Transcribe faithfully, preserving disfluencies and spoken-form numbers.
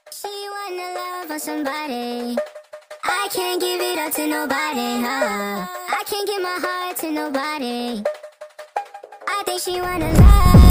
She wanna love on somebody. I can't give it up to nobody, huh? I can't give my heart to nobody. I think she wanna love.